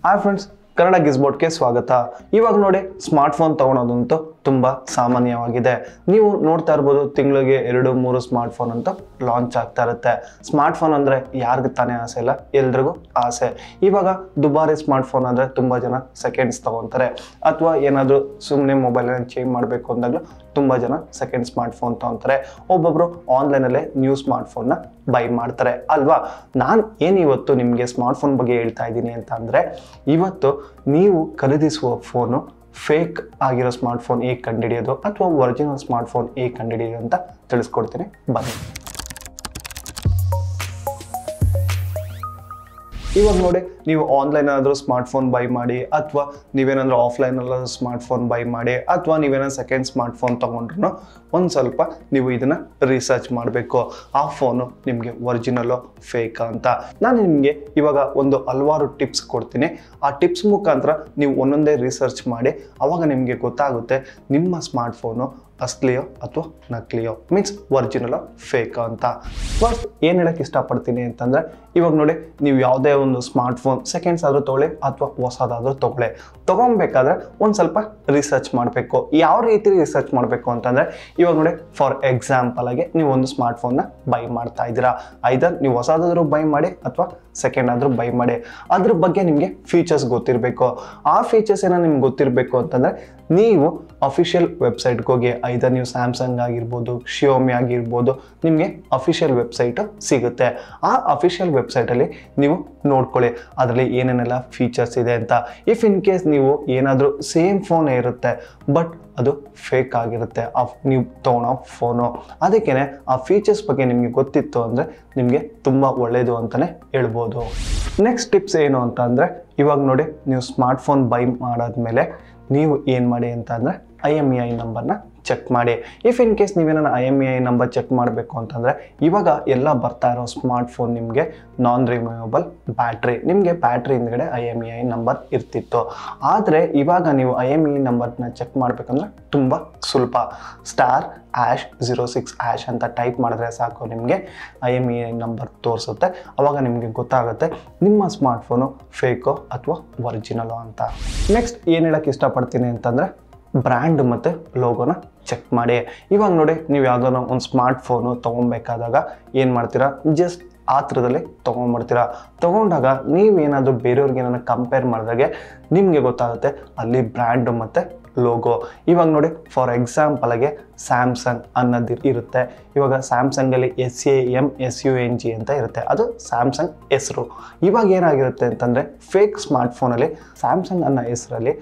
Hi friends, Kannada ಗಿಸ್ಬೋರ್ಡ್ಗೆ ಸ್ವಾಗತ. ಇವಾಗ ನೋಡಿ, ಸ್ಮಾರ್ಟ್ ಫೋನ್ ತಗೊಳೋದಂತೂ ತುಂಬಾ ಸಾಮಾನ್ಯವಾಗಿದೆ. ನೀವು ನೋಡ್ತಾ ಇರ್ಬೋದು, ತಿಂಗಳಿಗೆ 2-3 ಸ್ಮಾರ್ಟ್ ಫೋನ್ ಅಂತ ಲಾಂಚ್ ಆಗ್ತಾ ಇರುತ್ತೆ. ಸ್ಮಾರ್ಟ್ ಫೋನ್ ಅಂದ್ರೆ ಯಾರಿಗೂ ತಾನೇ ಆಸೆ ಇಲ್ಲ, ಎಲ್ರಿಗೂ ಆಸೆ. ಇವಾಗ ದುಬಾರಿ ಸ್ಮಾರ್ಟ್ ಫೋನ್ ಅಂದ್ರೆ ತುಂಬಾ ಜನ ಸೆಕೆಂಡ್ಸ್ ತಗೊಂತಾರೆ, ಅಥವಾ ಏನಾದ್ರು ಸುಮ್ಮನೆ ಮೊಬೈಲ್ ಚೇಂಜ್ ಮಾಡಬೇಕು ಅಂದಾಗಲೂ ತುಂಬಾ ಜನ ಸೆಕೆಂಡ್ ಸ್ಮಾರ್ಟ್ ಫೋನ್ ತಗೊಂತಾರೆ. ಒಬ್ಬೊಬ್ರು ಆನ್ಲೈನ್ ಅಲ್ಲೇ ನ್ಯೂ ಸ್ಮಾರ್ಟ್ ಫೋನ್ ನ ಬೈ ಮಾಡ್ತಾರೆ ಅಲ್ವಾ. ನಾನು ಏನಿವತ್ತು ನಿಮಗೆ ಸ್ಮಾರ್ಟ್ ಫೋನ್ ಬಗ್ಗೆ ಹೇಳ್ತಾ ಇದ್ದೀನಿ ಅಂತ ಅಂದ್ರೆ, ಇವತ್ತು ನೀವು ಖರೀದಿಸುವ ಫೋನು ಫೇಕ್ ಆಗಿರೋ ಸ್ಮಾರ್ಟ್ ಫೋನ್ ಹೇಗೆ ಕಂಡುಹಿಡಿಯೋದು ಅಥವಾ ಒರಿಜಿನಲ್ ಸ್ಮಾರ್ಟ್ ಫೋನ್ ಹೇಗೆ ಕಂಡುಹಿಡಿಯೋದು ಅಂತ ತಿಳಿಸ್ಕೊಡ್ತೀನಿ, ಬನ್ನಿ. ಇವಾಗ ನೋಡಿ, ನೀವು ಆನ್ಲೈನ್ ಆದರೂ ಸ್ಮಾರ್ಟ್ ಫೋನ್ ಬೈ ಮಾಡಿ, ಅಥವಾ ನೀವೇನಾದ್ರೂ ಆಫ್ಲೈನ್ ಅಲ್ಲಾದ್ರೂ ಸ್ಮಾರ್ಟ್ ಫೋನ್ ಬೈ ಮಾಡಿ, ಅಥವಾ ನೀವೇನಾದ್ರು ಸೆಕೆಂಡ್ ಸ್ಮಾರ್ಟ್ ಫೋನ್ ತೊಗೊಂಡ್ರು ಒಂದು ಸ್ವಲ್ಪ ನೀವು ಇದನ್ನು ರಿಸರ್ಚ್ ಮಾಡಬೇಕು, ಆ ಫೋನು ನಿಮಗೆ ಒರಿಜಿನಲ್ಲು ಫೇಕಾ ಅಂತ. ನಾನು ನಿಮಗೆ ಇವಾಗ ಹಲವಾರು ಟಿಪ್ಸ್ ಕೊಡ್ತೀನಿ. ಆ ಟಿಪ್ಸ್ ಮುಖಾಂತರ ನೀವು ಒಂದೊಂದೇ ರಿಸರ್ಚ್ ಮಾಡಿ, ಆವಾಗ ನಿಮಗೆ ಗೊತ್ತಾಗುತ್ತೆ ನಿಮ್ಮ ಸ್ಮಾರ್ಟ್ ಫೋನು ಅಸಲಿಯೋ ಅಥವಾ ನಕಲಿಯೋ, ಮೀನ್ಸ್ ಒರಿಜಿನಲ್ ಫೇಕ್ ಅಂತ. ಫಸ್ಟ್ ಏನು ಹೇಳಕ್ಕೆ ಇಷ್ಟಪಡ್ತೀನಿ ಅಂತಂದರೆ, ಇವಾಗ ನೋಡಿ, ನೀವು ಯಾವುದೇ ಒಂದು ಸ್ಮಾರ್ಟ್ ಫೋನ್ ಸೆಕೆಂಡ್ಸ್ ಆದರೂ ತೊಗೊಳ್ಳಿ ಅಥವಾ ಹೊಸದಾದರೂ ತೊಗೊಬೇಕಾದ್ರೆ ಒಂದು ಸ್ವಲ್ಪ ರಿಸರ್ಚ್ ಮಾಡಬೇಕು. ಯಾವ ರೀತಿ ರಿಸರ್ಚ್ ಮಾಡಬೇಕು ಅಂತಂದರೆ, ಇವಾಗ ನೋಡಿ, ಫಾರ್ ಎಕ್ಸಾಂಪಲ್ ಆಗಿ ನೀವು ಒಂದು ಸ್ಮಾರ್ಟ್ ಫೋನ್ನ ಬೈ ಮಾಡ್ತಾ ಇದ್ದೀರಾ, ಐದರ್ ನೀವು ಹೊಸದಾದರೂ ಬೈ ಮಾಡಿ ಅಥವಾ ಸೆಕೆಂಡ್ ಆದರೂ ಬೈ ಮಾಡಿ. ಅದ್ರ ಬಗ್ಗೆ ನಿಮಗೆ ಫೀಚರ್ಸ್ ಗೊತ್ತಿರಬೇಕು. ಆ ಫೀಚರ್ಸ್ ಏನೋ ನಿಮ್ಗೆ ಗೊತ್ತಿರಬೇಕು ಅಂತಂದರೆ, ನೀವು ಅಫಿಷಿಯಲ್ ವೆಬ್ಸೈಟ್ಗೆ ಹೋಗಿ, ಐದರ್ ನೀವು ಸ್ಯಾಮ್ಸಂಗ್ ಆಗಿರ್ಬೋದು, ಶಿಯೋಮಿ ಆಗಿರ್ಬೋದು, ನಿಮಗೆ ಅಫಿಷಿಯಲ್ ವೆಬ್ಸೈಟು ಸಿಗುತ್ತೆ. ಆ ಅಫಿಷಿಯಲ್ ವೆಬ್ಸೈಟಲ್ಲಿ ನೀವು ನೋಡ್ಕೊಳ್ಳಿ ಅದರಲ್ಲಿ ಏನೇನೆಲ್ಲ ಫೀಚರ್ಸ್ ಇದೆ ಅಂತ. ಇಫ್ ಇನ್ ಕೇಸ್ ನೀವು ಏನಾದರೂ ಸೇಮ್ ಫೋನೇ ಇರುತ್ತೆ ಬಟ್ ಅದು ಫೇಕ್ ಆಗಿರುತ್ತೆ ನೀವು ತೊಗೊಳೋ ಫೋನು, ಅದಕ್ಕೇ ಆ ಫೀಚರ್ಸ್ ಬಗ್ಗೆ ನಿಮಗೆ ಗೊತ್ತಿತ್ತು ಅಂದರೆ ನಿಮಗೆ ತುಂಬ ಒಳ್ಳೆಯದು ಅಂತಲೇ ಹೇಳ್ಬೋದು. ನೆಕ್ಸ್ಟ್ ಟಿಪ್ಸ್ ಏನು ಅಂತ ಅಂದರೆ, ಇವಾಗ ನೋಡಿ, ನೀವು ಸ್ಮಾರ್ಟ್ ಫೋನ್ ಬೈ ಮಾಡಾದ್ಮೇಲೆ ನೀವು ಏನು ಮಾಡಿ ಅಂತ ಅಂದರೆ, IMEI ನಂಬರ್ನ ಚೆಕ್ ಮಾಡಿ. ಇಫ್ ಇನ್ ಕೇಸ್ ನೀವೇನ IMEI ನಂಬರ್ ಚೆಕ್ ಮಾಡಬೇಕು ಅಂತಂದರೆ, ಇವಾಗ ಎಲ್ಲ ಬರ್ತಾ ಇರೋ ಸ್ಮಾರ್ಟ್ ಫೋನ್ ನಿಮಗೆ ನಾನ್ ರಿಮೂವಬಲ್ ಬ್ಯಾಟ್ರಿ, ನಿಮಗೆ ಬ್ಯಾಟ್ರಿ ಹಿಂದ್ಗಡೆ IMEI ನಂಬರ್ ಇರ್ತಿತ್ತು. ಆದರೆ ಇವಾಗ ನೀವು IMEI ನಂಬರ್ನ ಚೆಕ್ ಮಾಡಬೇಕಂದ್ರೆ ತುಂಬ ಸುಲಭ. *#06# ಅಂತ ಟೈಪ್ ಮಾಡಿದ್ರೆ ಸಾಕು, ನಿಮಗೆ IMEI ನಂಬರ್ ತೋರಿಸುತ್ತೆ. ಆವಾಗ ನಿಮಗೆ ಗೊತ್ತಾಗುತ್ತೆ ನಿಮ್ಮ ಸ್ಮಾರ್ಟ್ ಫೋನು ಫೇಕೋ ಅಥವಾ ಒರಿಜಿನಲೋ ಅಂತ. ನೆಕ್ಸ್ಟ್ ಏನು ಹೇಳಕ್ಕೆ ಇಷ್ಟಪಡ್ತೀನಿ ಅಂತಂದರೆ, ಬ್ರ್ಯಾಂಡ್ ಮತ್ತು ಲೋಗೋನ ಚೆಕ್ ಮಾಡಿ. ಇವಾಗ ನೋಡಿ, ನೀವು ಯಾವುದೋ ಒಂದು ಸ್ಮಾರ್ಟ್ ಫೋನು ತೊಗೊಬೇಕಾದಾಗ ಏನು ಮಾಡ್ತೀರಾ, ಜಸ್ಟ್ ಆ ಥರದಲ್ಲಿ ತೊಗೊಂಡಾಗ ನೀವೇನಾದರೂ ಬೇರೆಯವ್ರಿಗೆ ಏನಾದ್ರು ಕಂಪೇರ್ ಮಾಡಿದಾಗೆ ನಿಮಗೆ ಗೊತ್ತಾಗುತ್ತೆ ಅಲ್ಲಿ ಬ್ರ್ಯಾಂಡು ಮತ್ತು ಲೋಗೋ. ಇವಾಗ ನೋಡಿ, ಫಾರ್ ಎಕ್ಸಾಂಪಲ್ಗೆ ಸ್ಯಾಮ್ಸಂಗ್ ಅನ್ನೋದು ಇರುತ್ತೆ. ಇವಾಗ ಸ್ಯಾಮ್ಸಂಗಲ್ಲಿ SAMSUNG ಅಂತ ಇರುತ್ತೆ, ಅದು ಸ್ಯಾಮ್ಸಂಗ್ ಹೆಸರು. ಇವಾಗ ಏನಾಗಿರುತ್ತೆ ಅಂತಂದರೆ, ಫೇಕ್ ಸ್ಮಾರ್ಟ್ ಫೋನಲ್ಲಿ ಸ್ಯಾಮ್ಸಂಗ್ ಅನ್ನೋ ಹೆಸರಲ್ಲಿ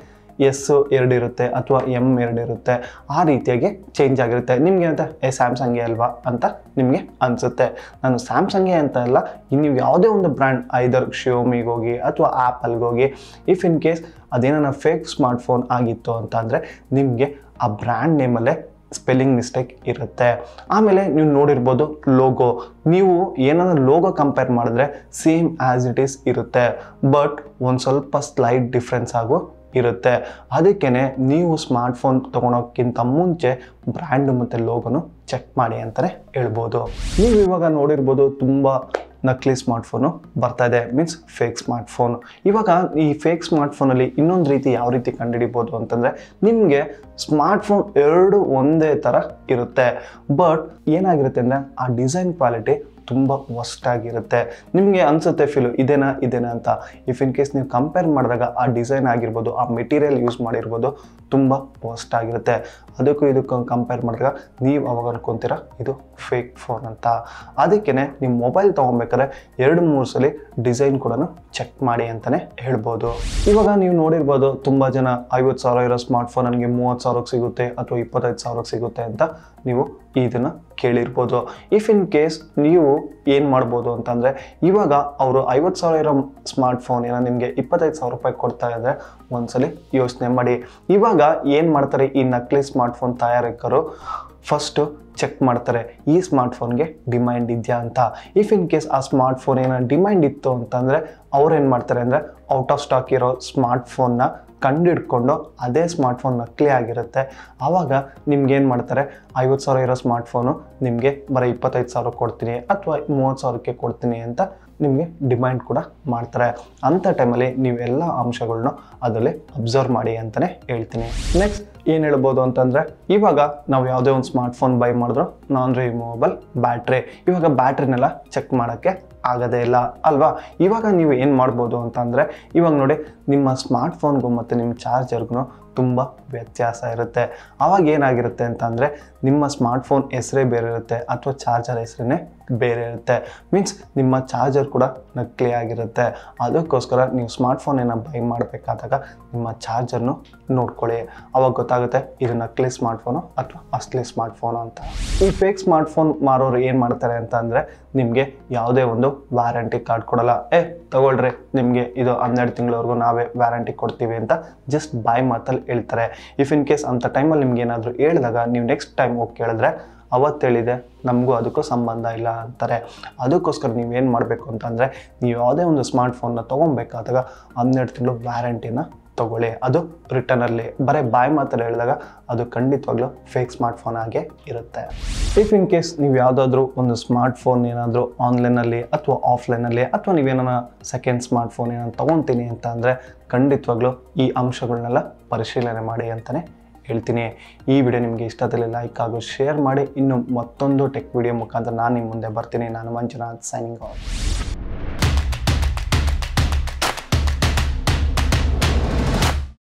S2 ಇರುತ್ತೆ ಅಥವಾ M2 ಇರುತ್ತೆ, ಆ ರೀತಿಯಾಗಿ ಚೇಂಜ್ ಆಗಿರುತ್ತೆ. ನಿಮಗೆ ಅಂತ ಸ್ಯಾಮ್ಸಂಗೇ ಅಲ್ವಾ ಅಂತ ನಿಮಗೆ ಅನಿಸುತ್ತೆ. ನಾನು ಸ್ಯಾಮ್ಸಂಗೇ ಅಂತ ಅಲ್ಲ, ನೀವು ಯಾವುದೇ ಒಂದು ಬ್ರ್ಯಾಂಡ್, ಐದರ್ ಶಿಯೋಮಿಗೆ ಹೋಗಿ ಅಥವಾ ಆ್ಯಪಲ್ಗೆ ಹೋಗಿ, ಇಫ್ ಇನ್ ಕೇಸ್ ಅದೇನೋ ಫೇಕ್ ಸ್ಮಾರ್ಟ್ ಫೋನ್ ಆಗಿತ್ತು ಅಂತ ಅಂದರೆ ನಿಮಗೆ ಆ ಬ್ರ್ಯಾಂಡ್ ನೇಮಲ್ಲೇ ಸ್ಪೆಲ್ಲಿಂಗ್ ಮಿಸ್ಟೇಕ್ ಇರುತ್ತೆ. ಆಮೇಲೆ ನೀವು ನೋಡಿರ್ಬೋದು ಲೋಗೋ, ನೀವು ಏನಾದರೂ ಲೋಗೋ ಕಂಪೇರ್ ಮಾಡಿದ್ರೆ ಸೇಮ್ ಆ್ಯಸ್ ಇಟ್ ಈಸ್ ಇರುತ್ತೆ, ಬಟ್ ಒಂದು ಸ್ವಲ್ಪ ಸ್ಲೈಟ್ ಡಿಫ್ರೆನ್ಸ್ ಆಗು ಇರುತ್ತೆ. ಅದಕ್ಕೇ ನೀವು ಸ್ಮಾರ್ಟ್ ಫೋನ್ ತೊಗೊಳೋಕ್ಕಿಂತ ಮುಂಚೆ ಬ್ರ್ಯಾಂಡು ಮತ್ತು ಲೋಗೋನು ಚೆಕ್ ಮಾಡಿ ಅಂತಲೇ ಹೇಳ್ಬೋದು. ನೀವು ಇವಾಗ ನೋಡಿರ್ಬೋದು, ತುಂಬ ನಕಲಿ ಸ್ಮಾರ್ಟ್ ಫೋನು ಬರ್ತಾ ಇದೆ, ಮೀನ್ಸ್ ಫೇಕ್ ಸ್ಮಾರ್ಟ್ ಫೋನು. ಇವಾಗ ಈ ಫೇಕ್ ಸ್ಮಾರ್ಟ್ ಫೋನಲ್ಲಿ ಇನ್ನೊಂದು ರೀತಿ ಯಾವ ರೀತಿ ಕಂಡುಹಿಡಿಬೋದು ಅಂತಂದರೆ, ನಿಮಗೆ ಸ್ಮಾರ್ಟ್ ಫೋನ್ ಎರಡು ಒಂದೇ ಥರ ಇರುತ್ತೆ, ಬಟ್ ಏನಾಗಿರುತ್ತೆ ಅಂದರೆ ಆ ಡಿಸೈನ್ ಕ್ವಾಲಿಟಿ ತುಂಬ ವರ್ಸ್ಟ್ ಆಗಿರುತ್ತೆ. ನಿಮಗೆ ಅನಿಸುತ್ತೆ ಫೀಲು ಇದೇನಾ ಅಂತ. ಇಫ್ ಇನ್ ಕೇಸ್ ನೀವು ಕಂಪೇರ್ ಮಾಡಿದಾಗ ಆ ಡಿಸೈನ್ ಆಗಿರ್ಬೋದು, ಆ ಮೆಟೀರಿಯಲ್ ಯೂಸ್ ಮಾಡಿರ್ಬೋದು, ತುಂಬ ವರ್ಸ್ಟ್ ಆಗಿರುತ್ತೆ. ಇದಕ್ಕೂ ಕಂಪೇರ್ ಮಾಡಿದಾಗ ನೀವು ಅವಾಗ ಅನ್ಕೊತೀರ ಇದು ಫೇಕ್ ಫೋನ್ ಅಂತ. ಅದಕ್ಕೇ ನೀವು ಮೊಬೈಲ್ ತೊಗೊಬೇಕಾದ್ರೆ 2-3 ಸಲ ಡಿಸೈನ್ ಕೂಡ ಚೆಕ್ ಮಾಡಿ ಅಂತಲೇ ಹೇಳ್ಬೋದು. ಇವಾಗ ನೀವು ನೋಡಿರ್ಬೋದು, ತುಂಬ ಜನ 50,000 ಇರೋ ಸ್ಮಾರ್ಟ್ ಫೋನ್ ನನಗೆ 30,000ಕ್ಕೆ ಸಿಗುತ್ತೆ ಅಥವಾ 25,000ಕ್ಕೆ ಸಿಗುತ್ತೆ ಅಂತ ನೀವು ಇದನ್ನು ಕೇಳಿರ್ಬೋದು. ಇಫ್ ಇನ್ ಕೇಸ್ ನೀವು ಏನು ಮಾಡ್ಬೋದು ಅಂತಂದರೆ, ಇವಾಗ ಅವರು 50,000 ಇರೋ ಸ್ಮಾರ್ಟ್ ಫೋನ್ ಏನೋ ನಿಮಗೆ 25,000 ರೂಪಾಯಿ ಕೊಡ್ತಾ ಇದ್ದರೆ ಒಂದ್ಸಲಿ ಯೋಚನೆ ಮಾಡಿ. ಇವಾಗ ಏನು ಮಾಡ್ತಾರೆ ಈ ನಕಲಿ ಸ್ಮಾರ್ಟ್ ಫೋನ್ ತಯಾರಕರು, ಫಸ್ಟು ಚೆಕ್ ಮಾಡ್ತಾರೆ ಈ ಸ್ಮಾರ್ಟ್ ಫೋನ್ಗೆ ಡಿಮ್ಯಾಂಡ್ ಇದೆಯಾ ಅಂತ. ಇಫ್ ಇನ್ ಕೇಸ್ ಆ ಸ್ಮಾರ್ಟ್ ಫೋನ್ ಏನೋ ಡಿಮ್ಯಾಂಡ್ ಇತ್ತು ಅಂತಂದರೆ ಅವ್ರು ಏನು ಮಾಡ್ತಾರೆ ಅಂದರೆ, ಔಟ್ ಆಫ್ ಸ್ಟಾಕ್ ಇರೋ ಸ್ಮಾರ್ಟ್ ಫೋನ್ನ ಕಂಡುಹಿಡ್ಕೊಂಡು ಅದೇ ಸ್ಮಾರ್ಟ್ ಫೋನ್ ನಕಲಿ ಆಗಿರುತ್ತೆ, ಆವಾಗ ನಿಮ್ಗೆ ಏನು ಮಾಡ್ತಾರೆ, 50,000 ಇರೋ ಸ್ಮಾರ್ಟ್ ಫೋನು ನಿಮಗೆ ಬರೀ 25,000 ಕೊಡ್ತೀನಿ ಅಥವಾ 30,000ಕ್ಕೆ ಕೊಡ್ತೀನಿ ಅಂತ ನಿಮಗೆ ಡಿಮ್ಯಾಂಡ್ ಕೂಡ ಮಾಡ್ತಾರೆ. ಅಂಥ ಟೈಮಲ್ಲಿ ನೀವೆಲ್ಲ ಅಂಶಗಳನ್ನ ಅದರಲ್ಲಿ ಅಬ್ಸರ್ವ್ ಮಾಡಿ ಅಂತಲೇ ಹೇಳ್ತೀನಿ. ನೆಕ್ಸ್ಟ್ ಏನು ಹೇಳ್ಬೋದು ಅಂತಂದರೆ, ಇವಾಗ ನಾವು ಯಾವುದೇ ಒಂದು ಸ್ಮಾರ್ಟ್ಫೋನ್ ಬೈ ಮಾಡಿದ್ರು ನಾನ್ ರಿಮೂವಬಲ್ ಬ್ಯಾಟ್ರಿ. ಇವಾಗ ಬ್ಯಾಟ್ರಿನೆಲ್ಲ ಚೆಕ್ ಮಾಡೋಕ್ಕೆ ಆಗೋದೇ ಇಲ್ಲ ಅಲ್ವಾ. ಇವಾಗ ನೀವು ಏನು ಮಾಡ್ಬೋದು ಅಂತಂದರೆ, ಇವಾಗ ನೋಡಿ ನಿಮ್ಮ ಸ್ಮಾರ್ಟ್ಫೋನ್ಗೂ ಮತ್ತು ನಿಮ್ಮ ಚಾರ್ಜರ್ಗೂ ತುಂಬ ವ್ಯತ್ಯಾಸ ಇರುತ್ತೆ. ಆವಾಗ ಏನಾಗಿರುತ್ತೆ ಅಂತಂದರೆ, ನಿಮ್ಮ ಸ್ಮಾರ್ಟ್ಫೋನ್ ಹೆಸರೇ ಬೇರೆ ಇರುತ್ತೆ ಅಥವಾ ಚಾರ್ಜರ್ ಹೆಸರೇ ಬೇರೆ ಇರುತ್ತೆ. ಮೀನ್ಸ್ ನಿಮ್ಮ ಚಾರ್ಜರ್ ಕೂಡ ನಕಲಿ ಆಗಿರುತ್ತೆ. ಅದಕ್ಕೋಸ್ಕರ ನೀವು ಸ್ಮಾರ್ಟ್ಫೋನೇನ ಬೈ ಮಾಡಬೇಕಾದಾಗ ನಿಮ್ಮ ಚಾರ್ಜರ್ನು ನೋಡ್ಕೊಳ್ಳಿ. ಅವಾಗ ಗೊತ್ತಾಗುತ್ತೆ ಇದು ನಕಲಿ ಸ್ಮಾರ್ಟ್ಫೋನು ಅಥವಾ ಅಸಲಿ ಸ್ಮಾರ್ಟ್ಫೋನು ಅಂತ. ಈ ಫೇಕ್ ಸ್ಮಾರ್ಟ್ಫೋನ್ ಮಾರೋರು ಏನು ಮಾಡ್ತಾರೆ ಅಂತ ಅಂದರೆ, ನಿಮಗೆ ಯಾವುದೇ ಒಂದು ವ್ಯಾರಂಟಿ ಕಾರ್ಡ್ ಕೊಡಲ್ಲ. ತಗೊಳ್ರಿ, ನಿಮಗೆ ಇದು 12 ತಿಂಗಳವರೆಗೂ ನಾವೇ ವ್ಯಾರಂಟಿ ಕೊಡ್ತೀವಿ ಅಂತ ಜಸ್ಟ್ ಬಾಯ್ ಮಾತಲ್ಲಿ ಹೇಳ್ತಾರೆ. ಇಫ್ ಇನ್ ಕೇಸ್ ಅಂಥ ಟೈಮಲ್ಲಿ ನಿಮ್ಗೆ ಏನಾದರೂ ಹೇಳಿದಾಗ ನೀವು ನೆಕ್ಸ್ಟ್ ಟೈಮ್ ಹೋಗಿ ಕೇಳಿದ್ರೆ ಅವತ್ತು ಹೇಳಿದೆ ನಮಗೂ ಅದಕ್ಕೂ ಸಂಬಂಧ ಇಲ್ಲ ಅಂತಾರೆ. ಅದಕ್ಕೋಸ್ಕರ ನೀವೇನು ಮಾಡಬೇಕು ಅಂತಂದರೆ, ನೀವು ಯಾವುದೇ ಒಂದು ಸ್ಮಾರ್ಟ್ಫೋನ್ನ ತೊಗೊಬೇಕಾದಾಗ 12 ತಿಂಗಳು ವ್ಯಾರಂಟಿನ ತೊಗೊಳ್ಳಿ. ಅದು ರಿಟರ್ನಲ್ಲಿ ಬರೀ ಬಾಯ್ ಮಾತಲ್ಲಿ ಹೇಳಿದಾಗ ಅದು ಖಂಡಿತವಾಗ್ಲೂ ಫೇಕ್ ಸ್ಮಾರ್ಟ್ಫೋನ್ ಆಗೇ ಇರುತ್ತೆ. ಇಫ್ ಇನ್ ಕೇಸ್ ನೀವು ಯಾವುದಾದ್ರೂ ಒಂದು ಸ್ಮಾರ್ಟ್ಫೋನ್ ಏನಾದರೂ ಆನ್ಲೈನಲ್ಲಿ ಅಥವಾ ಆಫ್ಲೈನಲ್ಲಿ ಅಥವಾ ನೀವೇನ ಸೆಕೆಂಡ್ ಸ್ಮಾರ್ಟ್ಫೋನ್ ಏನಾದ್ರು ತೊಗೊತೀನಿ ಅಂತ ಅಂದರೆ, ಖಂಡಿತವಾಗ್ಲೂ ಈ ಅಂಶಗಳನ್ನೆಲ್ಲ ಪರಿಶೀಲನೆ ಮಾಡಿ ಅಂತಲೇ ಹೇಳ್ತೀನಿ. ಈ ವಿಡಿಯೋ ನಿಮಗೆ ಇಷ್ಟದಲ್ಲಿ ಲೈಕ್ ಹಾಗೂ ಶೇರ್ ಮಾಡಿ. ಇನ್ನು ಮತ್ತೊಂದು ಟೆಕ್ ವಿಡಿಯೋ ಮುಖಾಂತರ ನಾನು ನಿಮ್ಮ ಮುಂದೆ ಬರ್ತೀನಿ. ನಾನು ಮಂಜುನಾಥ್, ಸೈನಿಂಗ್ ಆಫ್.